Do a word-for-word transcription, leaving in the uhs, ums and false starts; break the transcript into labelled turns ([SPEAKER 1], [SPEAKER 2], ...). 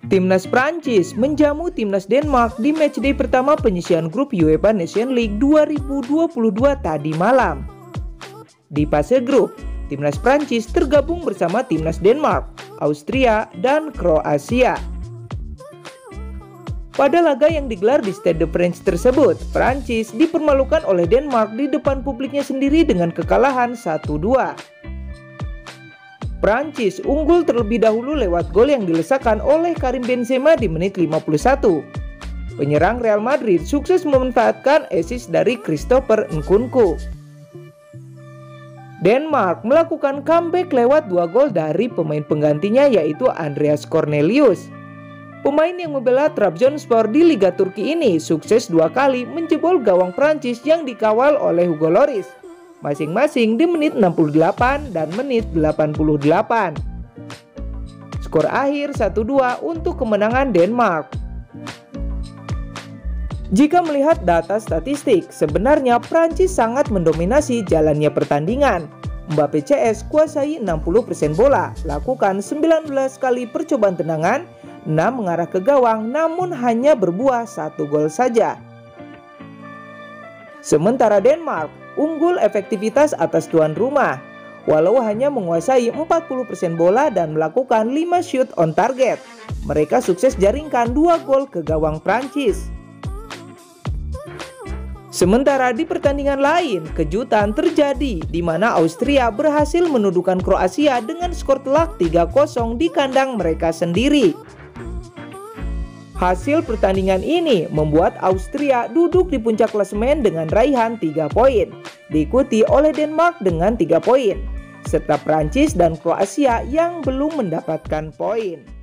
[SPEAKER 1] Timnas Prancis menjamu Timnas Denmark di matchday pertama penyisihan grup UEFA Nations League dua ribu dua puluh dua tadi malam. Di fase grup, Timnas Prancis tergabung bersama Timnas Denmark, Austria, dan Kroasia. Pada laga yang digelar di Stade de France tersebut, Prancis dipermalukan oleh Denmark di depan publiknya sendiri dengan kekalahan satu dua. Prancis unggul terlebih dahulu lewat gol yang dilesakan oleh Karim Benzema di menit lima puluh satu. Penyerang Real Madrid sukses memanfaatkan assist dari Christopher Nkunku. Denmark melakukan comeback lewat dua gol dari pemain penggantinya yaitu Andreas Cornelius. Pemain yang membela Trabzonspor di Liga Turki ini sukses dua kali menjebol gawang Prancis yang dikawal oleh Hugo Lloris, masing-masing di menit enam puluh delapan dan menit delapan puluh delapan. Skor akhir satu dua untuk kemenangan Denmark. Jika melihat data statistik, sebenarnya Prancis sangat mendominasi jalannya pertandingan. Mbappe C S kuasai enam puluh persen bola, lakukan sembilan belas kali percobaan tendangan, enam mengarah ke gawang namun hanya berbuah satu gol saja. Sementara Denmark unggul efektivitas atas tuan rumah, walau hanya menguasai empat puluh persen bola dan melakukan lima shoot on target. Mereka sukses jaringkan dua gol ke gawang Prancis. Sementara di pertandingan lain, kejutan terjadi di mana Austria berhasil menundukkan Kroasia dengan skor telak tiga kosong di kandang mereka sendiri. Hasil pertandingan ini membuat Austria duduk di puncak klasemen dengan raihan tiga poin, diikuti oleh Denmark dengan tiga poin, serta Prancis dan Kroasia yang belum mendapatkan poin.